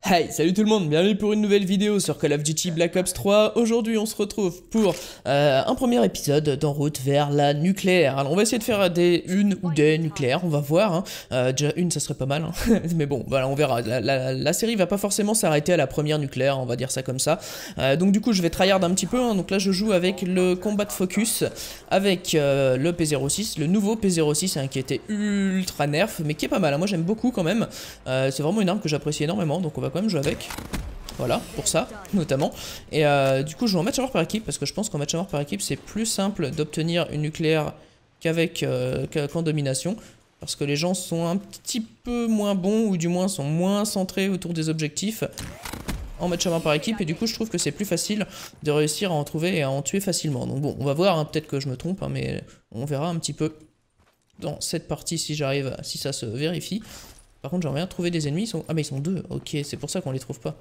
Hey, salut tout le monde, bienvenue pour une nouvelle vidéo sur Call of Duty Black Ops 3. Aujourd'hui on se retrouve pour un premier épisode d'en route vers la nucléaire. Alors on va essayer de faire une ou des nucléaires, on va voir, hein. Déjà une ça serait pas mal, hein. Mais bon, voilà, on verra. La série va pas forcément s'arrêter à la première nucléaire, on va dire ça comme ça. Donc du coup je vais tryhard un petit peu, hein. Donc là je joue avec le combat focus, avec le P06, le nouveau P06, hein, qui était ultra nerf, mais qui est pas mal, hein. Moi j'aime beaucoup quand même. C'est vraiment une arme que j'apprécie énormément, donc on va quand même jouer avec. Voilà, pour ça, notamment. Et du coup, je joue en match à mort par équipe, parce que je pense qu'en match à mort par équipe, c'est plus simple d'obtenir une nucléaire qu'en domination. Parce que les gens sont un petit peu moins bons, ou du moins sont moins centrés autour des objectifs en match à mort par équipe. Et du coup, je trouve que c'est plus facile de réussir à en trouver et à en tuer facilement. Donc bon, on va voir, hein, peut-être que je me trompe, hein, mais on verra un petit peu dans cette partie si j'arrive, si ça se vérifie. Par contre, j'aimerais bien trouver des ennemis. Ah, mais ils sont deux. Ok, c'est pour ça qu'on les trouve pas.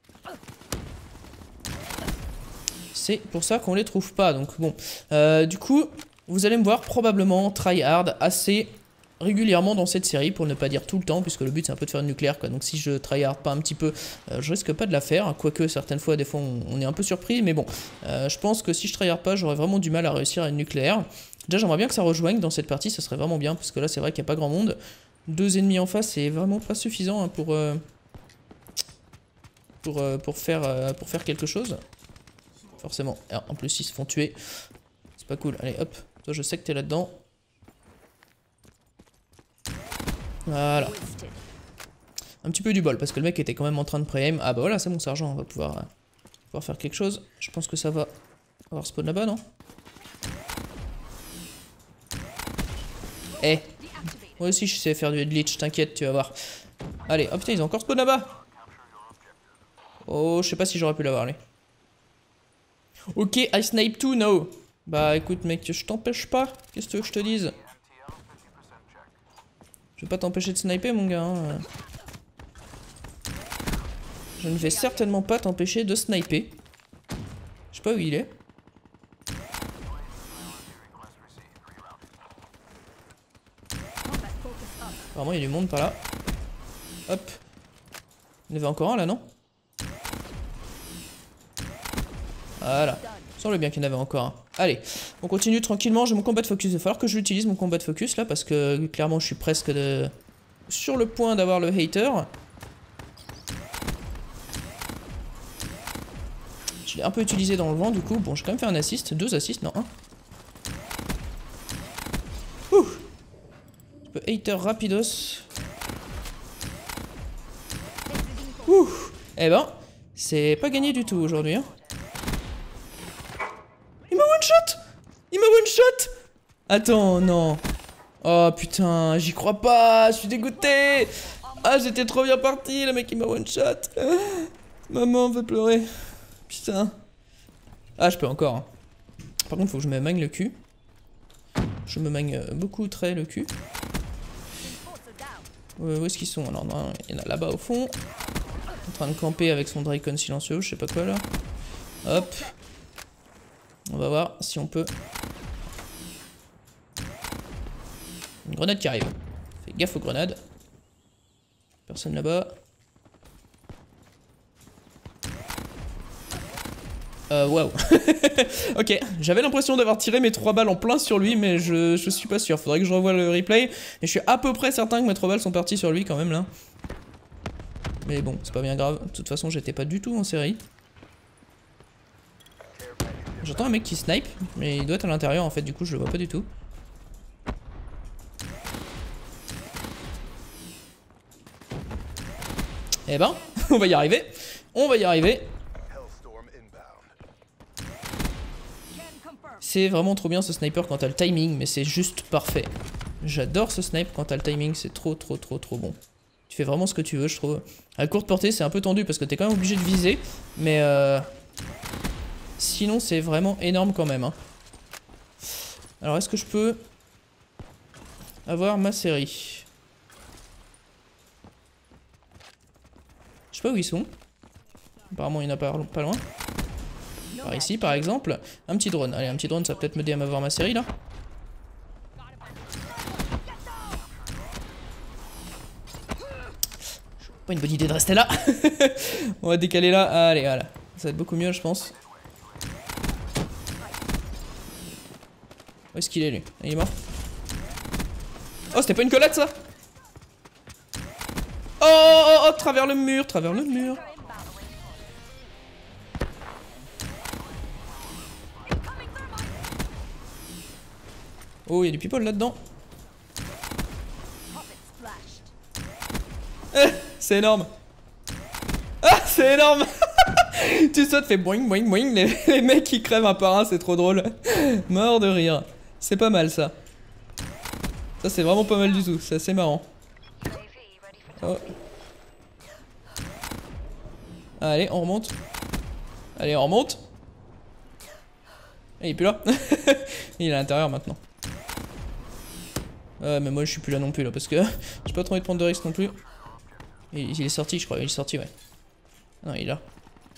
C'est pour ça qu'on les trouve pas. Donc, bon. Du coup, vous allez me voir probablement tryhard assez régulièrement dans cette série, pour ne pas dire tout le temps, puisque le but c'est un peu de faire une nucléaire, quoi. Donc, si je tryhard pas un petit peu, je risque pas de la faire. Quoique, certaines fois, des fois, on est un peu surpris. Mais bon, je pense que si je tryhard pas, j'aurais vraiment du mal à réussir à une nucléaire. Déjà, j'aimerais bien que ça rejoigne dans cette partie. Ça serait vraiment bien, parce que là, c'est vrai qu'il n'y a pas grand monde. Deux ennemis en face, c'est vraiment pas suffisant, hein, pour faire quelque chose. Forcément. Alors, en plus, ils se font tuer. C'est pas cool. Allez, hop. Toi, je sais que t'es là-dedans. Voilà. Un petit peu du bol, parce que le mec était quand même en train de pré-aim. Ah bah voilà, c'est mon sergent. On va pouvoir faire quelque chose. Je pense que ça va avoir spawn là-bas, non? Eh. Moi aussi je sais faire du glitch, t'inquiète, tu vas voir. Allez, oh putain, ils ont encore spawn là-bas. Oh, je sais pas si j'aurais pu l'avoir, allez. Ok, I snipe too, no. Bah écoute mec, je t'empêche pas. Qu'est-ce que tu veux que je te dise? Je vais pas t'empêcher de sniper mon gars, hein. Je ne vais certainement pas t'empêcher de sniper. Je sais pas où il est. Apparemment il y a du monde par là. Hop. Il y en avait encore un là, non? Voilà. Il semble bien qu'il y en avait encore un. Allez, on continue tranquillement. J'ai mon combat de focus. Il va falloir que je l'utilise, mon combat de focus là, parce que clairement je suis presque sur le point d'avoir le hater. Je l'ai un peu utilisé dans le vent du coup. Bon, j'ai quand même fait un assist. Deux assists, non, un. Ouh. Je peux hater rapidos. Ouh. Eh ben, c'est pas gagné du tout aujourd'hui, hein. Il m'a one-shot! Il m'a one-shot! Attends, non. Oh putain, j'y crois pas, je suis dégoûté. Ah, j'étais trop bien parti, le mec il m'a one-shot. Maman veut pleurer. Putain. Ah, je peux encore, hein. Par contre, faut que je me magne le cul. Je me magne beaucoup très le cul. Où est-ce qu'ils sont? Alors, non, il y en a là-bas au fond. En train de camper avec son Dracon silencieux, je sais pas quoi là. Hop. On va voir si on peut. Une grenade qui arrive. Fais gaffe aux grenades. Personne là-bas. Waouh. Ok, j'avais l'impression d'avoir tiré mes 3 balles en plein sur lui, mais je suis pas sûr. Faudrait que je revoie le replay. Et je suis à peu près certain que mes 3 balles sont parties sur lui quand même là. Mais bon, c'est pas bien grave. De toute façon, j'étais pas du tout en série. J'entends un mec qui snipe, mais il doit être à l'intérieur en fait, du coup je le vois pas du tout. Eh ben, on va y arriver. On va y arriver. C'est vraiment trop bien ce sniper quand t'as le timing, mais c'est juste parfait. J'adore ce snipe quand t'as le timing, c'est trop bon. Tu fais vraiment ce que tu veux, je trouve. À courte portée, c'est un peu tendu parce que t'es quand même obligé de viser, mais sinon, c'est vraiment énorme quand même, hein. Alors, est-ce que je peux avoir ma série? Je sais pas où ils sont. Apparemment, il y en a pas loin. Par ici, par exemple. Un petit drone. Allez, un petit drone, ça va peut-être m'aider à m'avoir ma série, là. Pas une bonne idée de rester là. On va décaler là. Allez, voilà. Ça va être beaucoup mieux, je pense. Où est-ce qu'il est, lui? Il est mort. Oh, c'était pas une collade, ça? Oh, oh, oh, travers le mur, travers le mur. Oh, il y a du people là-dedans. C'est énorme. Ah, c'est énorme. Tu sautes, fais boing, boing, boing. Les mecs qui crèvent un par un, c'est trop drôle. Mort de rire. C'est pas mal, ça. Ça, c'est vraiment pas mal du tout. C'est assez marrant. Oh. Allez, on remonte. Allez, on remonte. Il est plus là. Il est à l'intérieur maintenant. Mais moi je suis plus là non plus là parce que j'ai pas trop envie de prendre de risques non plus. Il est sorti, je crois. Il est sorti, ouais. Non, il est là.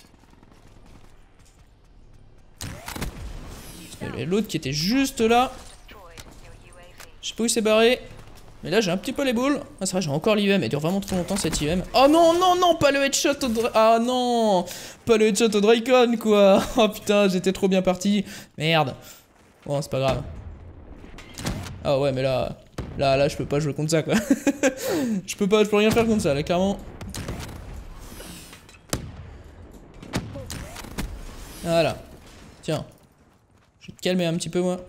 L'autre qui était juste là. Je sais pas où il s'est barré. Mais là j'ai un petit peu les boules. Ah, c'est vrai, j'ai encore l'IEM. Elle dure vraiment trop longtemps cette IEM. Oh non, non, non, pas le headshot au Ah non, pas le headshot au Dracon quoi. Oh putain, j'étais trop bien parti. Merde. Bon, c'est pas grave. Ah ouais, mais là. Là, je peux pas jouer contre ça quoi. je peux rien faire contre ça là, clairement. Voilà. Tiens. Je vais te calmer un petit peu moi.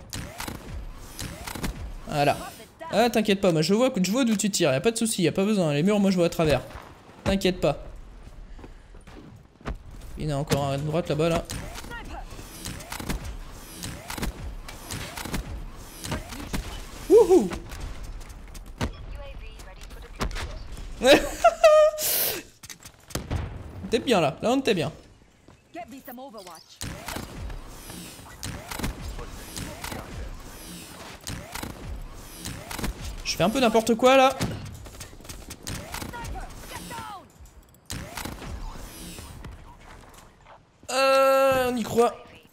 Voilà. Ah t'inquiète pas, moi je vois d'où tu tires, y'a pas de soucis, y'a pas besoin. Les murs moi je vois à travers. T'inquiète pas. Il y en a encore un à droite là-bas là. Wouhou. T'es bien là, on était bien. Je fais un peu n'importe quoi là. On y croit.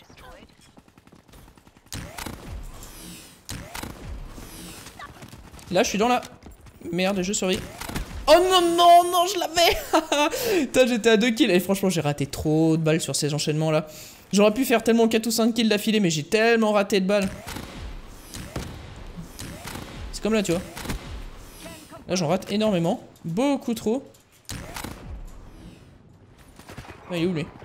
Là je suis dans la merde et je survis. Oh non non non, je l'avais. Putain, j'étais à 2 kills et franchement j'ai raté trop de balles sur ces enchaînements là. J'aurais pu faire tellement 4 ou 5 kills d'affilée mais j'ai tellement raté de balles. C'est comme là tu vois. Là j'en rate énormément. Beaucoup trop. Ah, il est où lui?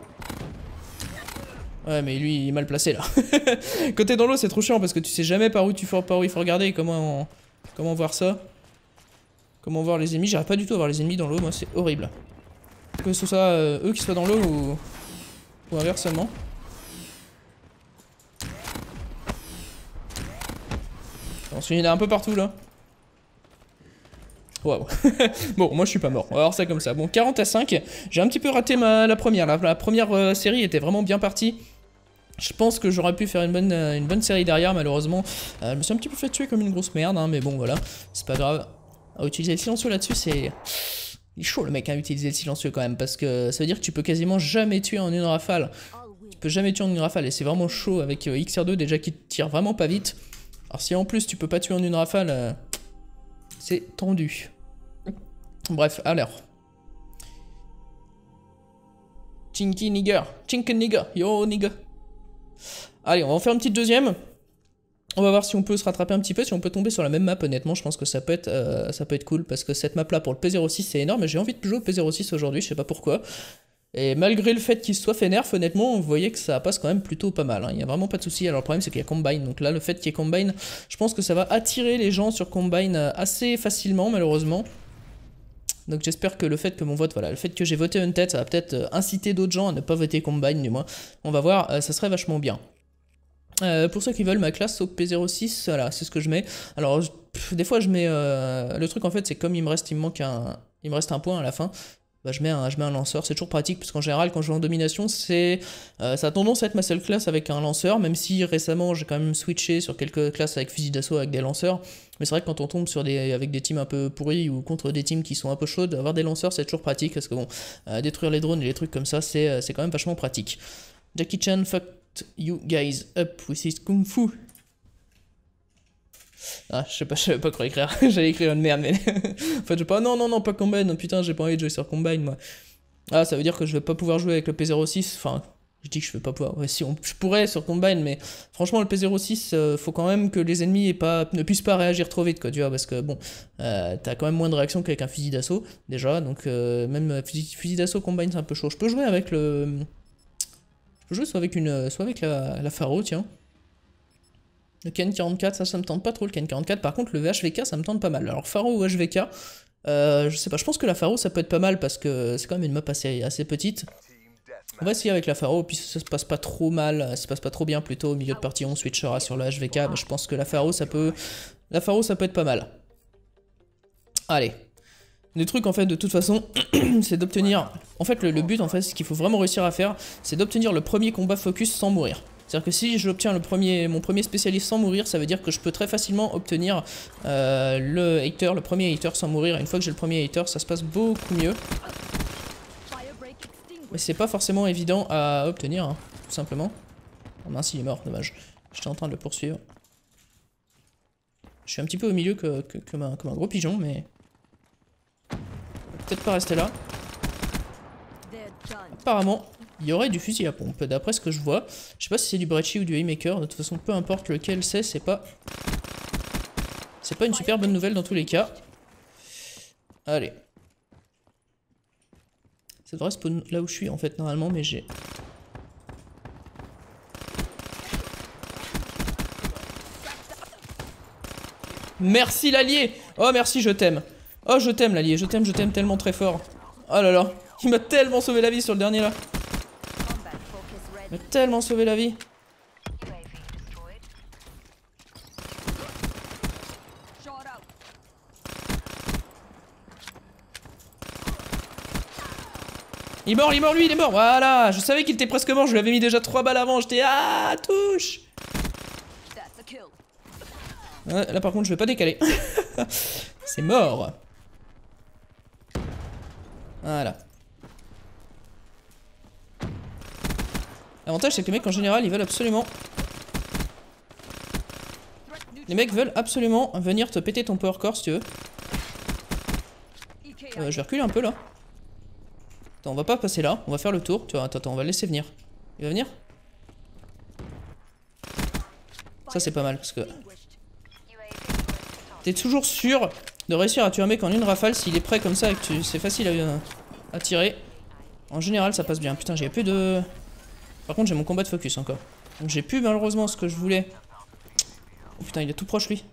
Ouais mais lui il est mal placé là. Quand t'es dans l'eau c'est trop chiant parce que tu sais jamais par où il faut regarder et comment voir ça. Comment voir les ennemis. J'arrive pas du tout à voir les ennemis dans l'eau, moi c'est horrible. Que ce soit eux qui soient dans l'eau ou inversement. Ensuite il y en a un peu partout là. Waouh. Bon, moi je suis pas mort. On va voir ça comme ça. Bon, 40 à 5. J'ai un petit peu raté la première. La première série était vraiment bien partie. Je pense que j'aurais pu faire une bonne série derrière, malheureusement. Je me suis un petit peu fait tuer comme une grosse merde, hein, mais bon, voilà. C'est pas grave. À utiliser le silencieux là-dessus, c'est... Il est chaud le mec à utiliser le silencieux quand même, parce que ça veut dire que tu peux quasiment jamais tuer en une rafale. Tu peux jamais tuer en une rafale, et c'est vraiment chaud avec XR2 déjà qui tire vraiment pas vite. Alors si en plus tu peux pas tuer en une rafale, c'est tendu. Bref, alors. Chinky nigger, chink nigger, yo nigger. Allez, on va en faire une petite deuxième. On va voir si on peut se rattraper un petit peu, si on peut tomber sur la même map. Honnêtement, je pense que ça peut être cool parce que cette map là pour le P06 c'est énorme. J'ai envie de jouer au P06 aujourd'hui, je sais pas pourquoi. Et malgré le fait qu'il soit fait nerf, honnêtement, vous voyez que ça passe quand même plutôt pas mal. Il n'y a vraiment pas de souci. Alors le problème c'est qu'il y a Combine. Donc là, le fait qu'il y ait Combine, je pense que ça va attirer les gens sur Combine assez facilement, malheureusement. Donc j'espère que le fait que mon vote, voilà, le fait que j'ai voté Undead, ça va peut-être inciter d'autres gens à ne pas voter Combine du moins. On va voir, ça serait vachement bien. Pour ceux qui veulent ma classe au P06, voilà, c'est ce que je mets. Alors, des fois je mets... le truc en fait, c'est comme il me reste un point à la fin, bah, je mets un lanceur. C'est toujours pratique, parce qu'en général, quand je joue en domination, ça a tendance à être ma seule classe avec un lanceur, même si récemment j'ai quand même switché sur quelques classes avec fusil d'assaut avec des lanceurs. Mais c'est vrai que quand on tombe avec des teams un peu pourris ou contre des teams qui sont un peu chaudes, avoir des lanceurs c'est toujours pratique, parce que bon, détruire les drones et les trucs comme ça, c'est quand même vachement pratique. Jackie Chan, fucked you guys up with his kung fu. Ah, je sais pas, je savais pas quoi écrire. J'allais écrire une merde, mais. En fait, je pas. Non, non, non, pas Combine. Putain, j'ai pas envie de jouer sur Combine, moi. Ah, ça veut dire que je vais pas pouvoir jouer avec le P06. Enfin, je dis que je vais pas pouvoir. Ouais, si, je pourrais sur Combine, mais franchement, le P06, faut quand même que les ennemis ne puissent pas réagir trop vite, quoi, tu vois, parce que bon, t'as quand même moins de réaction qu'avec un fusil d'assaut, déjà, donc même fusil d'assaut Combine, c'est un peu chaud. Je peux jouer avec le. Je peux jouer soit avec la Faro, tiens. Le KN44, ça me tente pas trop le KN44. Par contre, le VHVK, ça me tente pas mal. Alors, Faro ou HVK, je sais pas, je pense que la Faro, ça peut être pas mal parce que c'est quand même une map assez petite. On va essayer avec la Faro, puis ça se passe pas trop mal, ça se passe pas trop bien plutôt. Au milieu de partie, on switchera sur le HVK, mais je pense que la Faro, ça peut être pas mal. Allez. Le truc, en fait, de toute façon, c'est d'obtenir... En fait, le but, en fait, ce qu'il faut vraiment réussir à faire, c'est d'obtenir le premier combat focus sans mourir. C'est-à-dire que si j'obtiens mon premier spécialiste sans mourir, ça veut dire que je peux très facilement obtenir le premier hater sans mourir. Et une fois que j'ai le premier hater, ça se passe beaucoup mieux. Mais c'est pas forcément évident à obtenir, hein, tout simplement. Oh mince, il est mort, dommage. J'étais en train de le poursuivre. Je suis un petit peu au milieu comme un gros pigeon, mais... Peut-être pas rester là. Apparemment, il y aurait du fusil à pompe, d'après ce que je vois. Je sais pas si c'est du Brecci ou du Haymaker, de toute façon, peu importe lequel c'est pas... C'est pas une super bonne nouvelle dans tous les cas. Allez. Ça devrait spawn là où je suis, en fait, normalement, mais j'ai... Merci l'allié! Oh, merci, je t'aime. Oh, je t'aime l'allié, je t'aime tellement très fort. Oh là là, il m'a tellement sauvé la vie sur le dernier là. Il m'a tellement sauvé la vie. Il est mort lui, il est mort. Voilà, je savais qu'il était presque mort, je lui avais mis déjà 3 balles avant, j'étais ah, touche. Ouais, là par contre, je vais pas décaler. C'est mort. Voilà. L'avantage c'est que les mecs en général ils veulent absolument... Les mecs veulent absolument venir te péter ton power core si tu veux. Je vais reculer un peu là. Attends, on va pas passer là, on va faire le tour. Tu vois, attends, on va le laisser venir. Il va venir? Ça c'est pas mal parce que... T'es toujours sûr de réussir à tuer un mec en une rafale s'il est prêt comme ça et que c'est facile à tirer. En général ça passe bien. Putain, j'ai plus de... Par contre j'ai mon combat de focus encore. Donc j'ai plus malheureusement ce que je voulais. Oh putain, il est tout proche lui.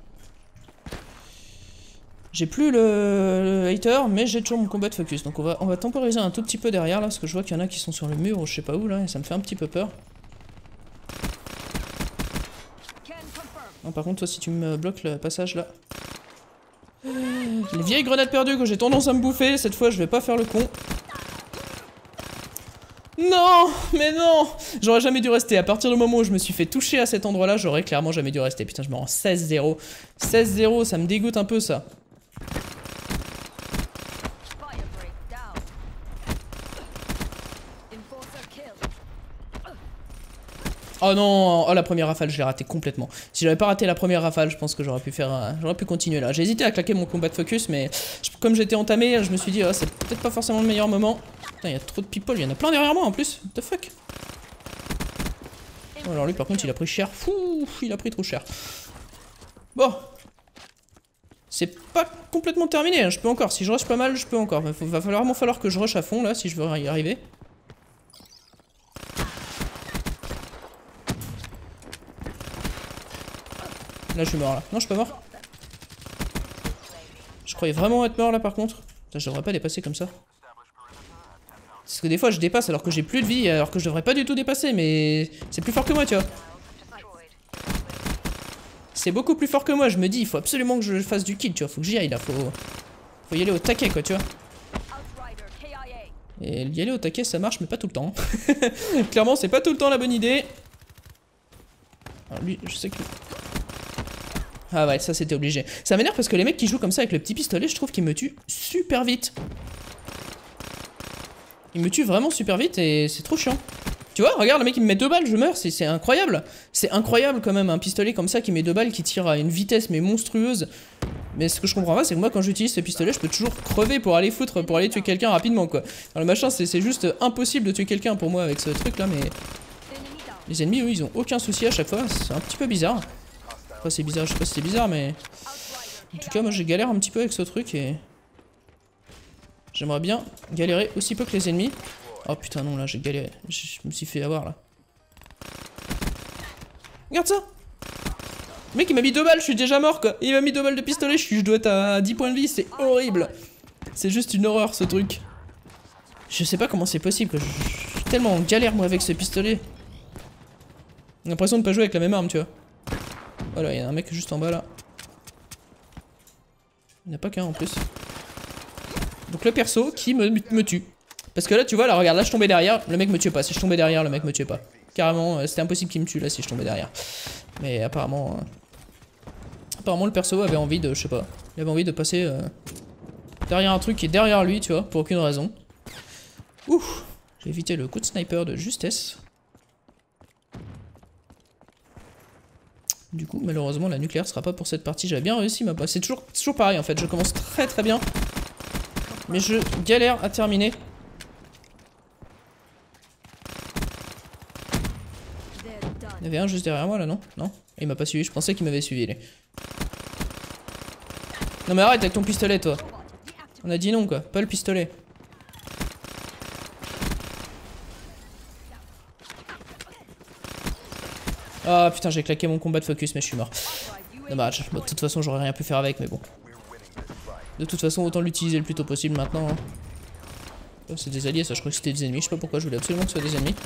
J'ai plus le hater, mais j'ai toujours mon combat de focus. Donc on va temporiser un tout petit peu derrière là, parce que je vois qu'il y en a qui sont sur le mur ou je sais pas où là, et ça me fait un petit peu peur. Non, par contre toi si tu me bloques le passage là. Les vieilles grenades perdues que j'ai tendance à me bouffer, cette fois je vais pas faire le con. Non, mais non, j'aurais jamais dû rester. À partir du moment où je me suis fait toucher à cet endroit-là, j'aurais clairement jamais dû rester. Putain, je me rends 16-0. 16-0, ça me dégoûte un peu ça. Oh non, oh la première rafale, je l'ai raté complètement. Si j'avais pas raté la première rafale, je pense que j'aurais pu continuer là. J'ai hésité à claquer mon combat de focus, mais comme j'étais entamé, je me suis dit, oh, c'est peut-être pas forcément le meilleur moment. Putain, il y a trop de people, il y en a plein derrière moi en plus. What the fuck? Oh, alors lui par contre, il a pris cher. Fou, il a pris trop cher. Bon. C'est pas complètement terminé, hein. Je peux encore. Si je rush pas mal, je peux encore. Va vraiment falloir que je rush à fond là, si je veux y arriver. Là je suis mort là. Non je suis pas mort. Je croyais vraiment être mort là par contre. Putain, je devrais pas dépasser comme ça. Parce que des fois je dépasse alors que j'ai plus de vie, alors que je devrais pas du tout dépasser, mais c'est plus fort que moi tu vois. C'est beaucoup plus fort que moi, je me dis il faut absolument que je fasse du kill tu vois, faut que j'y aille là, faut y aller au taquet quoi tu vois. Et y aller au taquet ça marche mais pas tout le temps. Clairement c'est pas tout le temps la bonne idée. Alors lui je sais que... Ah ouais, ça c'était obligé. Ça m'énerve parce que les mecs qui jouent comme ça avec le petit pistolet, je trouve qu'ils me tuent super vite. Ils me tuent vraiment super vite et c'est trop chiant. Tu vois, regarde, le mec il me met 2 balles, je meurs, c'est incroyable. C'est incroyable quand même, un pistolet comme ça qui met 2 balles, qui tire à une vitesse mais monstrueuse. Mais ce que je comprends pas, c'est que moi quand j'utilise ce pistolet, je peux toujours crever pour aller foutre, pour aller tuer quelqu'un rapidement quoi. Alors le machin, c'est juste impossible de tuer quelqu'un pour moi avec ce truc là, mais... Les ennemis, eux, ils ont aucun souci à chaque fois, c'est un petit peu bizarre. Enfin, c'est bizarre, je sais pas si c'est bizarre, mais... En tout cas, moi j'ai galère un petit peu avec ce truc et... J'aimerais bien galérer aussi peu que les ennemis. Oh putain non, là j'ai galéré, je me suis fait avoir là. Regarde ça! Le mec il m'a mis 2 balles, je suis déjà mort quoi. Il m'a mis 2 balles de pistolet, je dois être à 10 points de vie, c'est horrible. C'est juste une horreur ce truc. Je sais pas comment c'est possible quoi. Je suis tellement en galère moi avec ce pistolet. J'ai l'impression de pas jouer avec la même arme tu vois. Voilà, il y a un mec juste en bas là. Il n'y en a pas qu'un en plus. Donc le perso qui me tue. Parce que là tu vois, là regarde, là je tombais derrière, le mec me tuait pas. Si je tombais derrière, le mec me tuait pas. Carrément, c'était impossible qu'il me tue là si je tombais derrière. Mais apparemment... Apparemment le perso avait envie de, je sais pas, il avait envie de passer derrière un truc qui est derrière lui, tu vois, pour aucune raison. Ouh, j'ai évité le coup de sniper de justesse. Du coup, malheureusement, la nucléaire sera pas pour cette partie. J'avais bien réussi ma passe. C'est toujours pareil en fait, je commence très bien. Mais je galère à terminer. Il y avait un juste derrière moi là, non? Non? Il m'a pas suivi, je pensais qu'il m'avait suivi. Lui. Non mais arrête avec ton pistolet toi. On a dit non quoi, pas le pistolet. Ah putain j'ai claqué mon combat de focus mais je suis mort. Dommage, bon, de toute façon j'aurais rien pu faire avec mais bon. De toute façon autant l'utiliser le plus tôt possible maintenant. Hein. Oh, c'est des alliés ça, je crois que c'était des ennemis, je sais pas pourquoi je voulais absolument que ce soit des ennemis.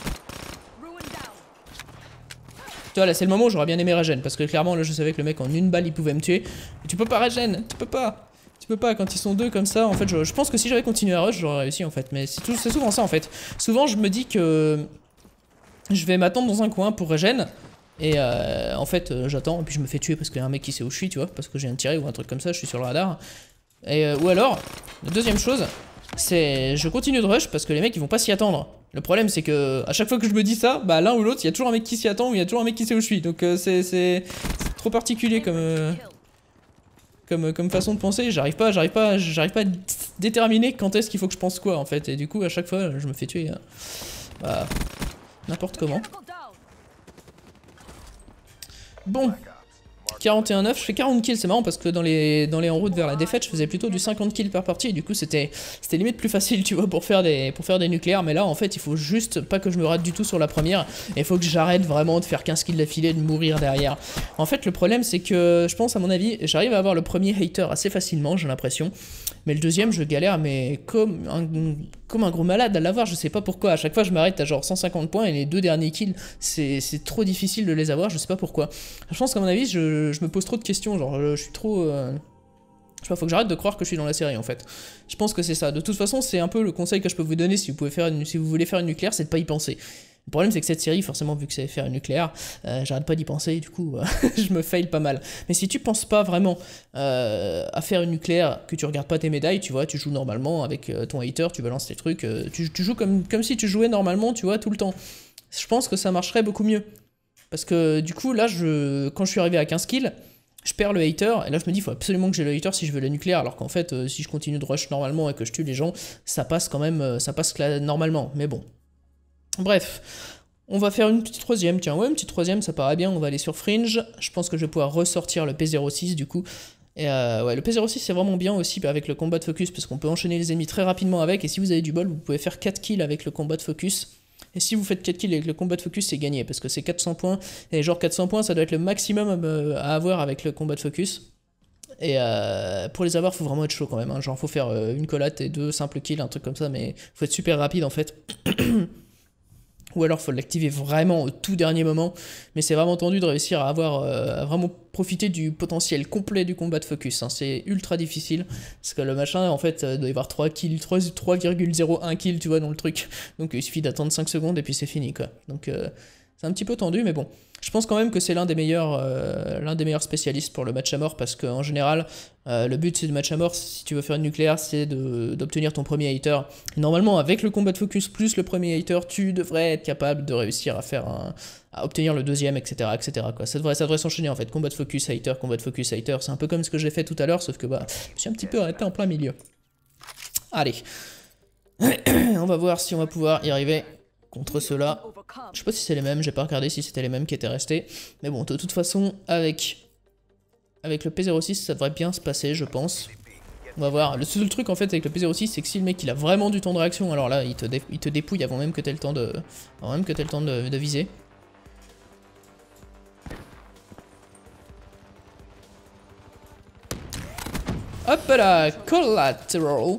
Tu vois là c'est le moment où j'aurais bien aimé régène parce que clairement là je savais que le mec en une balle il pouvait me tuer. Mais tu peux pas régène, tu peux pas. Tu peux pas quand ils sont deux comme ça en fait je pense que si j'avais continué à rush j'aurais réussi en fait. Mais c'est souvent ça en fait. Souvent je me dis que je vais m'attendre dans un coin pour régène. Et en fait j'attends et puis je me fais tuer parce qu'il y a un mec qui sait où je suis tu vois. Parce que j'ai un tiré ou un truc comme ça, je suis sur le radar. Et ou alors, la deuxième chose, c'est je continue de rush parce que les mecs ils vont pas s'y attendre. Le problème c'est que à chaque fois que je me dis ça, bah l'un ou l'autre, il y a toujours un mec qui s'y attend ou il y a toujours un mec qui sait où je suis. Donc c'est trop particulier comme façon de penser. J'arrive pas à déterminer quand est-ce qu'il faut que je pense quoi en fait. Et du coup à chaque fois je me fais tuer bah, n'importe comment. Bon. 41-9, je fais 40 kills, c'est marrant parce que dans les en route vers la défaite, je faisais plutôt du 50 kills par partie et du coup c'était limite plus facile, tu vois, pour faire des nucléaires, mais là en fait il faut juste pas que je me rate du tout sur la première et il faut que j'arrête vraiment de faire 15 kills d'affilée et de mourir derrière. En fait le problème c'est que je pense à mon avis, j'arrive à avoir le premier hater assez facilement, j'ai l'impression, mais le deuxième je galère mais comme un gros malade à l'avoir, je sais pas pourquoi, à chaque fois je m'arrête à genre 150 points et les deux derniers kills c'est trop difficile de les avoir, je sais pas pourquoi. Je pense qu'à mon avis je me pose trop de questions, genre je suis trop... Je sais pas, faut que j'arrête de croire que je suis dans la série en fait. Je pense que c'est ça. De toute façon, c'est un peu le conseil que je peux vous donner si vous voulez faire une nucléaire, c'est de pas y penser. Le problème c'est que cette série, forcément vu que c'est faire une nucléaire, j'arrête pas d'y penser, du coup je me fail pas mal. Mais si tu penses pas vraiment à faire une nucléaire, que tu regardes pas tes médailles, tu vois, tu joues normalement avec ton hater, tu balances tes trucs, tu joues comme si tu jouais normalement, tu vois, tout le temps. Je pense que ça marcherait beaucoup mieux. Parce que du coup là, quand je suis arrivé à 15 kills, je perds le hater, et là je me dis il faut absolument que j'ai le hater si je veux la nucléaire, alors qu'en fait si je continue de rush normalement et que je tue les gens, ça passe quand même, ça passe normalement, mais bon. Bref, on va faire une petite troisième, tiens, ouais, une petite troisième, ça paraît bien, on va aller sur Fringe, je pense que je vais pouvoir ressortir le P06 du coup. Et ouais, le P06 c'est vraiment bien aussi avec le combat de focus, parce qu'on peut enchaîner les ennemis très rapidement avec, et si vous avez du bol, vous pouvez faire 4 kills avec le combat de focus. Et si vous faites 4 kills avec le combat de focus, c'est gagné, parce que c'est 400 points, et genre 400 points, ça doit être le maximum à avoir avec le combat de focus. Et pour les avoir, faut vraiment être chaud quand même, hein. Genre faut faire une collate et 2 simples kills, un truc comme ça, mais faut être super rapide en fait. Ou alors faut l'activer vraiment au tout dernier moment, mais c'est vraiment tendu de réussir à avoir, à vraiment profiter du potentiel complet du combat de focus, hein. C'est ultra difficile, parce que le machin en fait doit y avoir 3 kills, 3,01 kills tu vois dans le truc, donc il suffit d'attendre 5 secondes et puis c'est fini quoi, donc C'est un petit peu tendu, mais bon. Je pense quand même que c'est l'un des meilleurs spécialistes pour le match à mort, parce qu'en général, le but c'est du match à mort, si tu veux faire une nucléaire, c'est d'obtenir ton premier hater. Et normalement, avec le combat de focus plus le premier hater, tu devrais être capable de réussir à obtenir le deuxième, etc. etc. quoi. Ça devrait s'enchaîner en fait, combat de focus hater, c'est un peu comme ce que j'ai fait tout à l'heure, sauf que bah, je me suis un petit peu arrêté en plein milieu. Allez, on va voir si on va pouvoir y arriver. Contre ceux-là, je sais pas si c'est les mêmes, j'ai pas regardé si c'était les mêmes qui étaient restés. Mais bon, de toute façon, avec le P06, ça devrait bien se passer, je pense. On va voir. Le seul truc en fait avec le P06, c'est que si le mec il a vraiment du temps de réaction, alors là, il te dépouille avant même que t'aies le temps de viser. Hop là, collateral.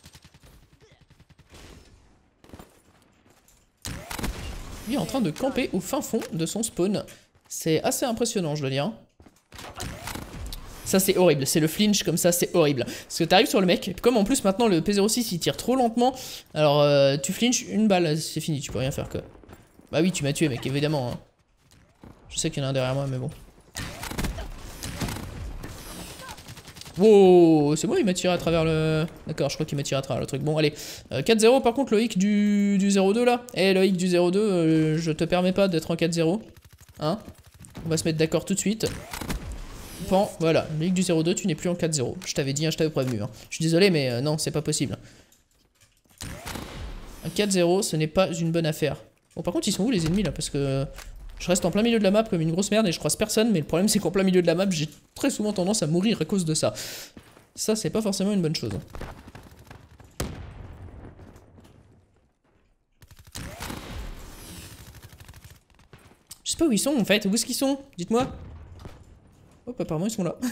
Lui est en train de camper au fin fond de son spawn. C'est assez impressionnant, je dois dire. Ça c'est horrible, c'est le flinch comme ça, c'est horrible. Parce que t'arrives sur le mec, comme en plus maintenant le P06 il tire trop lentement, alors tu flinches une balle, c'est fini, tu peux rien faire quoi. Bah oui, tu m'as tué mec, évidemment. Hein. Je sais qu'il y en a un derrière moi, mais bon. Wow, c'est bon, il m'a tiré à travers le... D'accord, je crois qu'il m'a tiré à travers le truc. Bon, allez. 4-0, par contre, Loïc du 0-2, là. Eh, Loïc du 0-2, je te permets pas d'être en 4-0. Hein? On va se mettre d'accord tout de suite. Bon, voilà. Loïc du 0-2, tu n'es plus en 4-0. Je t'avais dit, hein, je t'avais prévenu. Hein. Je suis désolé, mais non, c'est pas possible. Un 4-0, ce n'est pas une bonne affaire. Bon, par contre, ils sont où, les ennemis, là? Parce que... Je reste en plein milieu de la map comme une grosse merde et je croise personne, mais le problème c'est qu'en plein milieu de la map, j'ai très souvent tendance à mourir à cause de ça. Ça, c'est pas forcément une bonne chose. Je sais pas où ils sont en fait, où est-ce qu'ils sont? Dites-moi. Hop, apparemment ils sont là.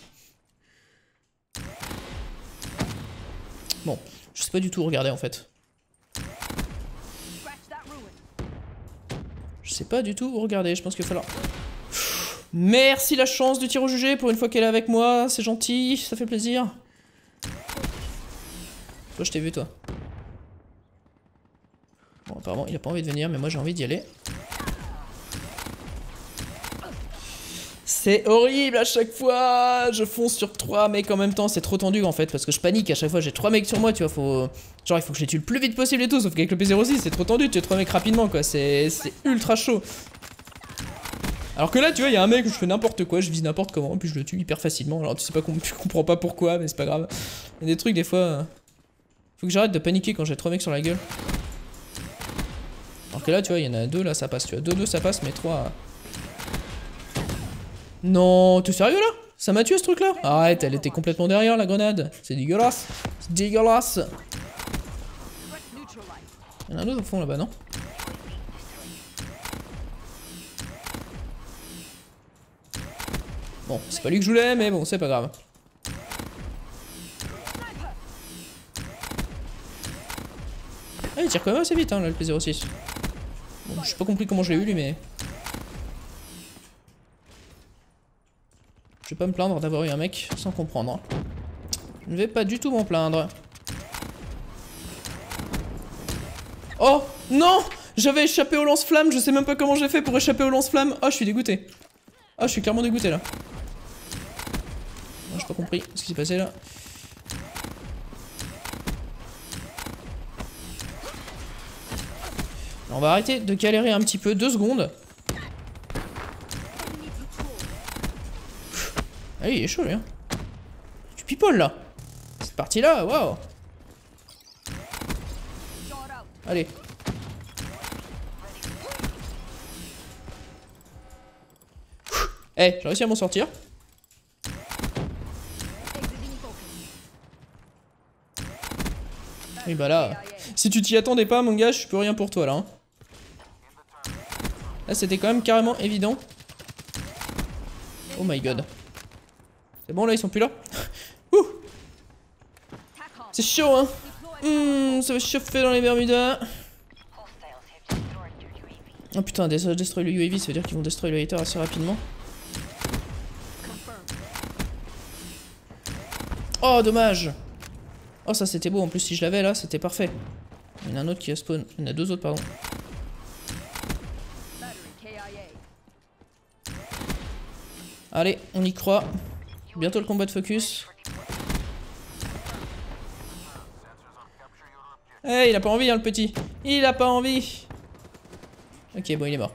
Bon, je sais pas du tout regarder en fait. Je sais pas du tout où regarder, je pense qu'il va falloir... Merci la chance du tir au jugé pour une fois qu'elle est avec moi, c'est gentil, ça fait plaisir. Toi je t'ai vu toi. Bon apparemment il a pas envie de venir mais moi j'ai envie d'y aller. C'est horrible à chaque fois, je fonce sur 3 mecs en même temps, c'est trop tendu en fait parce que je panique à chaque fois, j'ai 3 mecs sur moi tu vois, genre il faut que je les tue le plus vite possible et tout, sauf qu'avec le P06 c'est trop tendu, tu tues 3 mecs rapidement quoi, c'est ultra chaud. Alors que là tu vois il y a un mec où je fais n'importe quoi, je vise n'importe comment, et puis je le tue hyper facilement, alors tu sais pas, tu comprends pas pourquoi mais c'est pas grave. Il y a des trucs des fois, faut que j'arrête de paniquer quand j'ai 3 mecs sur la gueule. Alors que là tu vois il y en a 2 là ça passe, tu vois, 2-2 ça passe mais 3... Non, t'es sérieux là? Ça m'a tué ce truc là? Arrête, elle était complètement derrière la grenade. C'est dégueulasse. C'est dégueulasse. Il y en a un autre au fond là-bas, non? Bon, c'est pas lui que je voulais, mais bon, c'est pas grave. Ah, il tire quand même assez vite, hein, là, le P06. Bon, j'ai pas compris comment je l'ai eu, lui, mais... Je vais pas me plaindre d'avoir eu un mec sans comprendre. Je ne vais pas du tout m'en plaindre. Oh non! J'avais échappé au lance-flamme, je sais même pas comment j'ai fait pour échapper au lance-flamme. Oh, je suis dégoûté. Oh, je suis clairement dégoûté là. Oh, j'ai pas compris ce qui s'est passé là. Alors, on va arrêter de galérer un petit peu, 2 secondes. Allez, il est chaud lui hein. Tu pipoles là. Cette partie là, waouh. Allez. Eh, j'ai réussi à m'en sortir. Oui bah là, si tu t'y attendais pas mon gars, je peux rien pour toi là. Hein. Là c'était quand même carrément évident. Oh my god. C'est bon là, ils sont plus là. Ouh. C'est chaud hein. Ça va chauffer dans les Bermudas. Oh putain, destroy le UAV, ça veut dire qu'ils vont destroy le hater assez rapidement. Oh dommage. Oh ça c'était beau, en plus si je l'avais là, c'était parfait. Il y en a un autre qui a spawn, il y en a 2 autres pardon. Allez, on y croit. Bientôt le combat de focus. Eh, il a pas envie, hein, le petit. Il a pas envie. Ok, bon, il est mort.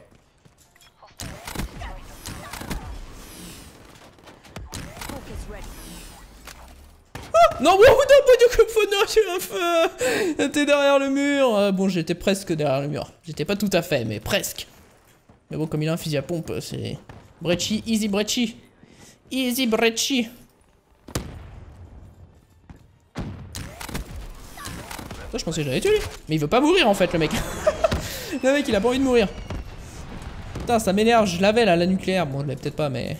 Ah non, t'es derrière le mur. Bon, j'étais presque derrière le mur. J'étais pas tout à fait, mais presque. Mais bon, comme il a un fusil à pompe, c'est... Brecci, easy Brecci. Easy Brecci. Je pensais que j'avais tué lui. Mais il veut pas mourir en fait le mec. Le mec il a pas envie de mourir. Putain ça m'énerve, je l'avais là la nucléaire. Bon je l'avais peut-être pas mais...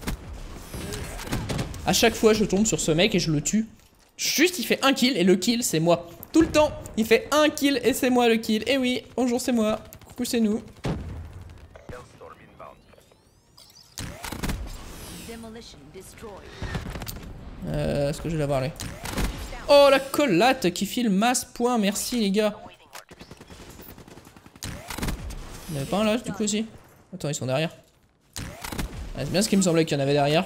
À chaque fois je tombe sur ce mec et je le tue. Juste il fait un kill et le kill c'est moi. Tout le temps il fait un kill et c'est moi le kill. Et oui, bonjour c'est moi. Coucou c'est nous. Est-ce que je vais l'avoir là? Oh la collate qui file masse point, merci les gars. Il n'y en avait pas un là du coup aussi? Attends ils sont derrière. Ah, c'est bien ce qu'il me semblait qu'il y en avait derrière.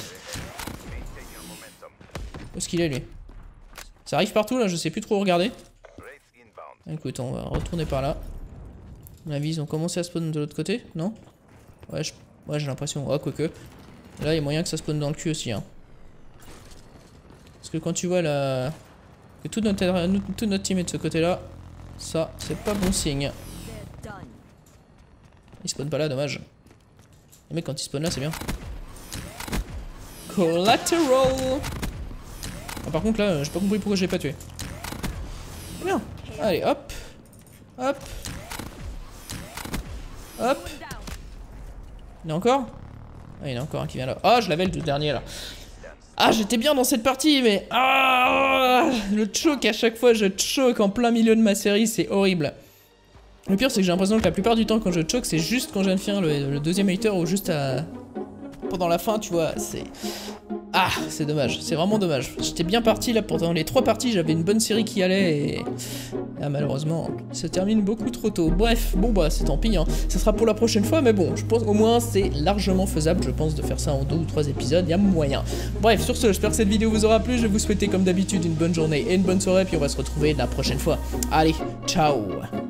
Où est-ce qu'il est lui? Ça arrive partout là, je sais plus trop regarder. Écoute on va retourner par là. À mon avis ils ont commencé à spawn de l'autre côté, non? Ouais j'ai l'impression, oh quoique. Là il y a moyen que ça spawn dans le cul aussi hein. Parce que quand tu vois la... que tout notre team est de ce côté là, ça c'est pas bon signe. Il spawn pas là, dommage. Les mecs quand ils spawnent là c'est bien. Collateral. Ah, par contre là j'ai pas compris pourquoi je l'ai pas tué. C'est bien. Allez hop. Hop. Hop. Il y en a encore? Ah il y en a encore un qui vient là. Ah je l'avais le dernier là. Ah j'étais bien dans cette partie mais... Ah le choke à chaque fois je choke en plein milieu de ma série, c'est horrible. Le pire c'est que j'ai l'impression que la plupart du temps quand je choke c'est juste quand je viens de finir le deuxième hater ou juste à... pendant la fin tu vois, c'est... Ah c'est dommage, c'est vraiment dommage. J'étais bien parti là pendant les 3 parties, j'avais une bonne série qui allait et... Ah, malheureusement, ça termine beaucoup trop tôt. Bref, bon bah c'est tant pis hein. Ça sera pour la prochaine fois mais bon, je pense au moins c'est largement faisable je pense de faire ça en 2 ou 3 épisodes, il y a moyen. Bref, sur ce, j'espère que cette vidéo vous aura plu, je vais vous souhaiter comme d'habitude une bonne journée et une bonne soirée puis on va se retrouver la prochaine fois. Allez, ciao.